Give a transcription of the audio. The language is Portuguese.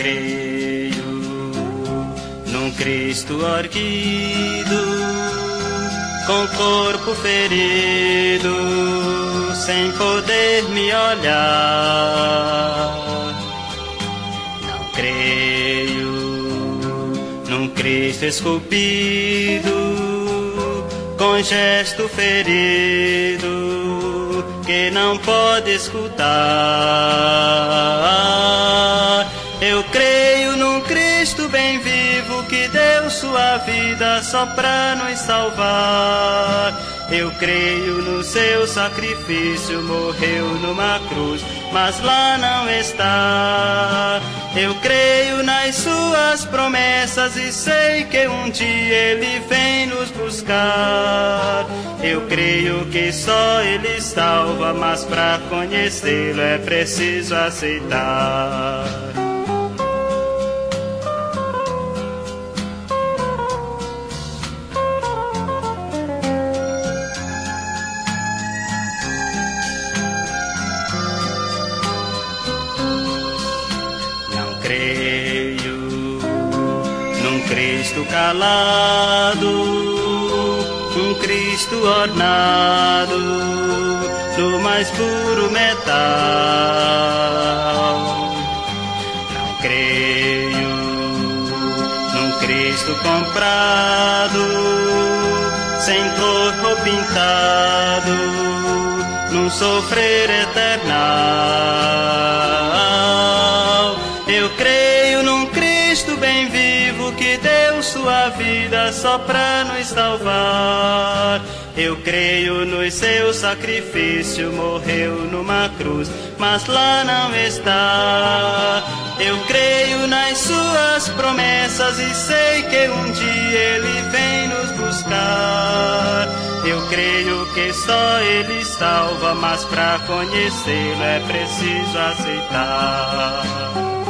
creio num Cristo erguido, com corpo ferido, sem poder me olhar. Não creio num Cristo esculpido, com gesto ferido, que não pode escutar. Eu creio num Cristo bem vivo, que deu sua vida só pra nos salvar. Eu creio no seu sacrifício, morreu numa cruz, mas lá não está. Eu creio nas suas promessas e sei que um dia ele vem nos buscar. Eu creio que só ele salva, mas pra conhecê-lo é preciso aceitar. Creio num Cristo calado, um Cristo ornado do mais puro metal. Não creio num Cristo comprado, sem corpo pintado, num sofrer eternal. Eu creio num Cristo bem vivo, que deu sua vida só pra nos salvar. Eu creio no seu sacrifício, morreu numa cruz, mas lá não está. Eu creio nas suas promessas e sei que um dia ele vem nos buscar. Eu creio que só ele salva, mas pra conhecê-lo é preciso aceitar.